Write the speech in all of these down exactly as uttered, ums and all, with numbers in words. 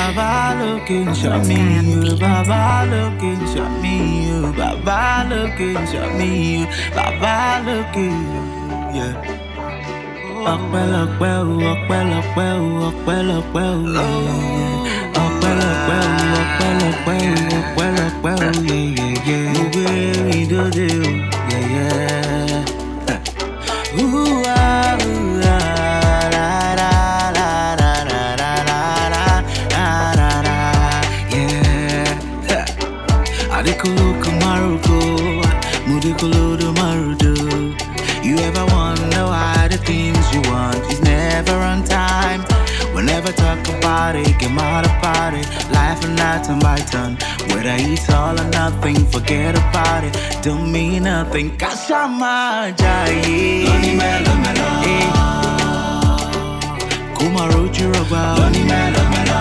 Baba looking, show me you. Baba looking, show me you. Baba looking, show me you. Baba looking, yeah. Ọpẹ́lọpẹ́ o, ọpẹ́lọpẹ́ o, ọpẹ́lọpẹ́ o, yeah. Ọpẹ́lọpẹ́ o, ọpẹ́lọpẹ́ o, ọpẹ́lọpẹ́ o, yeah, yeah, yeah. Mo gbé rìn dóde o, yeah, yeah. Ooh, ah, ooh, ah, la, la, la, la, la, la, la, la, la, la, yeah. Adekolo Kamaruko, Mudikolo do Marudo. You ever wonder why the things you want is never on time? We'll never talk about it, get mad about it. Life and night turn by turn. Whether it's all or nothing, forget about it. Don't mean nothing. Kashama Jaye. Lonely Melo Melo. Kuma Roju Roba. Lonely Melo Melo.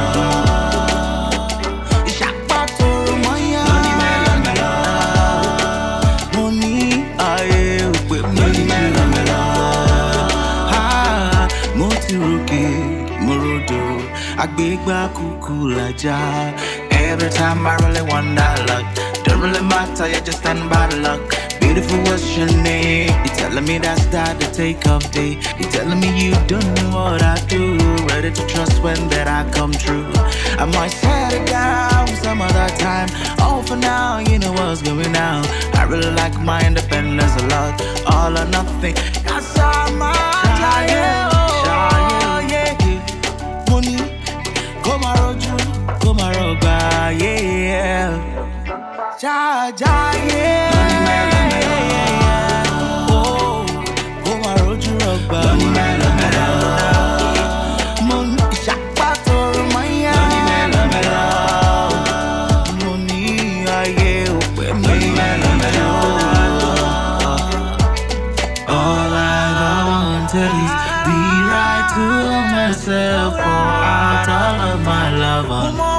Agbegba kuku laja. Every time I really wonder luck. Don't really matter, you just stand by the luck. Beautiful, what's your name? You telling me that's that the take off day. You telling me you don't know what I do. Ready to trust when that I come true. I might settle down some other time. Oh, for now, you know what's going on. I really like my independence a lot. All or nothing. That's all my time. Yeah, ja, ja, yeah. Oh, come on, Roju Roba. Money, Shakpato, Maya. Money, I all I wanted is be right to myself, pour out all of my love on.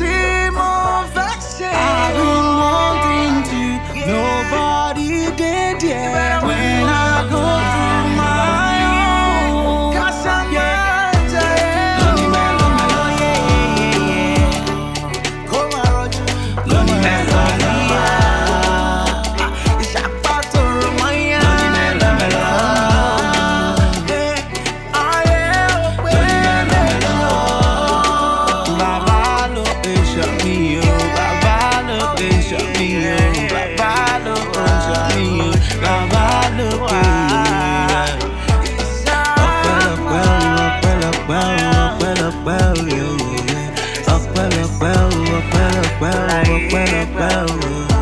Nobody did, yeah. When I go through my own, cause I'm yeah, yeah. Lonely man, lonely man, yeah, yeah, yeah. Come on, Roger. Lonely man, lonely man. It's a battle, my lonely man, lonely man. Yeah, I am lonely man, lonely man. Baba lo show me you. Baba lo show me you. Well, well, well, well, well, well, well, well, well.